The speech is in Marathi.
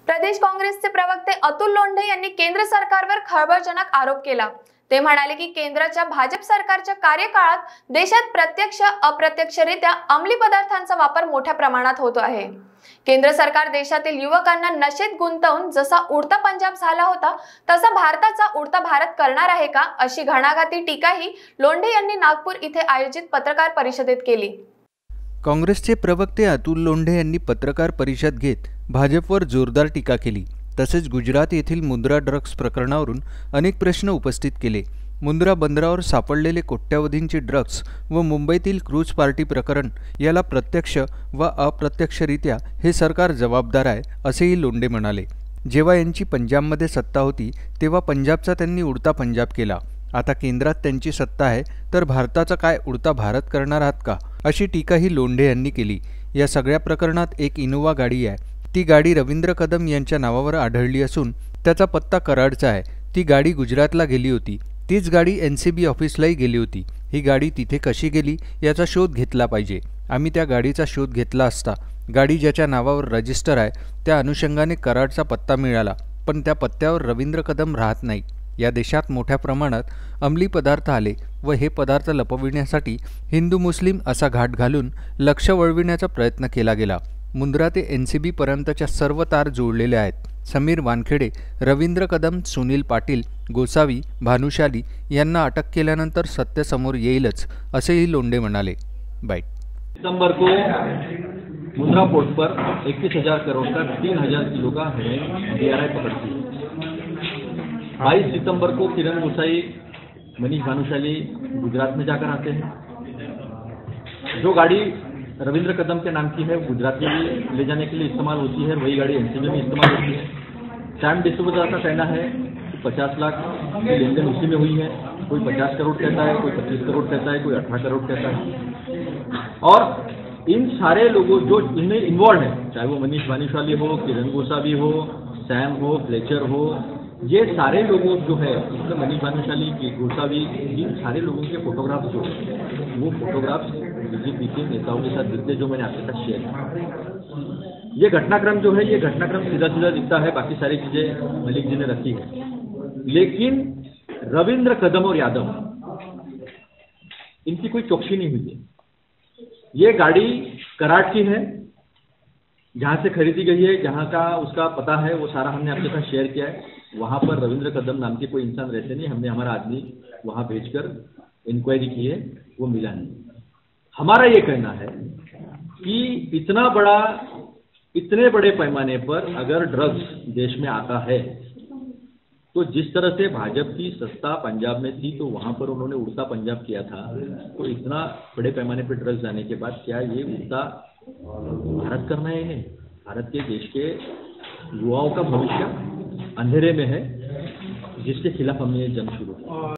प्रदेश काँग्रेसचे प्रवक्ते अतुल लोंढे यांनी केंद्र सरकारवर खळबळजनक आरोप केला। ते म्हणाले की केंद्राच्या भाजप सरकारच्या कार्यकाळात देशात प्रत्यक्ष अप्रत्यक्षरित्या अंमली पदार्थांचा वापर मोठ्या प्रमाणात होतो आहे। केंद्र सरकार देशातील युवकांना नशेत गुंतवून जसा उडता पंजाब झाला होता तसा भारताचा उडता भारत करणार आहे का, अशी घणाघाती टीकाही लोंढे यांनी नागपूर इथे आयोजित पत्रकार परिषदेत केली। काँग्रेसचे प्रवक्ते अतुल लोंढे यांनी पत्रकार परिषद घेत भाजपवर जोरदार टीका केली। तसेच गुजरात येथील मुंद्रा ड्रग्ज प्रकरणावरून अनेक प्रश्न उपस्थित केले। मुंद्रा बंदरावर सापडलेले कोट्यावधींचे ड्रग्ज व मुंबईतील क्रूज पार्टी प्रकरण याला प्रत्यक्ष व अप्रत्यक्षरित्या हे सरकार जबाबदार आहे, असेही लोंढे म्हणाले। जेव्हा यांची पंजाबमध्ये सत्ता होती तेव्हा पंजाबचा त्यांनी उडता पंजाब केला। आता केंद्रात त्यांची सत्ता आहे तर भारताचा काय उडता भारत करणार आहात का, अशी टीकाही लोंढे यांनी केली। या सगळ्या प्रकरणात एक इनोवा गाडी आहे। ती गाडी रवींद्र कदम यांच्या नावावर आढळली असून त्याचा पत्ता कराडचा आहे। ती गाडी गुजरातला गेली होती। तीच गाडी एनसीबी ऑफिसलाही गेली होती। ही गाडी तिथे कशी गेली याचा शोध घेतला पाहिजे। आम्ही त्या गाडीचा शोध घेतला असता गाडी ज्याच्या नावावर रजिस्टर आहे त्या अनुषंगाने कराडचा पत्ता मिळाला, पण त्या पत्त्यावर रवींद्र कदम राहत नाही। या देशात मोठ्या प्रमाणात अंमली पदार्थ आले व हे पदार्थ लपविण्यासाठी हिंदू मुस्लिम असा घाट घालून लक्ष वळविण्याचा प्रयत्न केला गेला। मुंद्रा ते एनसीबी पर्यंतच्या सर्व तार जोडलेल्या आहेत। समीर वानखेडे, रवींद्र कदम, सुनील पाटील, गोसावी, भानुशाली यांना अटक केल्यानंतर सत्य समोर येईलच, असेही लोंढे म्हणाले। बाईट। सितंबर को मुंद्रा पोर्ट पर 21,000 करोड़ का 3,000 किलो का DRI पकड़ती है। 22 सितंबर को किरण गोसाई, मनीष भानुशाली गुजरात में जाकर आते हैं। जो गाड़ी रविंद्र कदम के नाम की है गुजरात में भी ले जाने के लिए इस्तेमाल होती है, वही गाड़ी एनसीबी में इस्तेमाल होती है। सैम डिस्ट्रीब्यूटर का कहना है कि 50 लाख की लेन देन उसी में हुई है। कोई 50 करोड़ कहता है, कोई 25 करोड़ कहता है, कोई 18 करोड़ कहता है। और इन सारे लोगों जो इनमें इन्वॉल्व है, चाहे वो मनीष भानुशाली हो, किरण गोसावी हो, सैम हो, फ्लेचर हो, ये सारे लोगों जो है, इसमें मनीष भानुशाली की गोसावी, इन सारे लोगों के फोटोग्राफ्स जो वो फोटोग्राफ्स बीजेपी के नेताओं के साथ दिखते जो मैंने आपके साथ शेयर किया। ये घटनाक्रम जो है, ये घटनाक्रम सीधा सीधा दिखता है, बाकी सारी चीजें मलिक जी ने रखी है। लेकिन रविंद्र कदम और यादव इनकी कोई चौकसी नहीं हुई है। ये गाड़ी कराड़ की है, जहां से खरीदी गई है, जहां का उसका पता है, वो सारा हमने आपके साथ शेयर किया है। वहां पर रविंद्र कदम नाम के कोई इंसान रहते नहीं। हमने हमारा आदमी वहां भेजकर इंक्वायरी की है, वो मिला नहीं। हमारा ये कहना है कि इतने बड़े पैमाने पर अगर ड्रग्स देश में आता है तो जिस तरह से भाजपा की सत्ता पंजाब में थी तो वहां पर उन्होंने उड़ता पंजाब किया था, तो इतना बड़े पैमाने पर ड्रग्स आने के बाद क्या ये उड़ता भारत करना है इन्हें? भारत के देश के युवाओं का भविष्य अंधेरे में है, जिसके खिलाफ हमने ये जंग शुरू किया।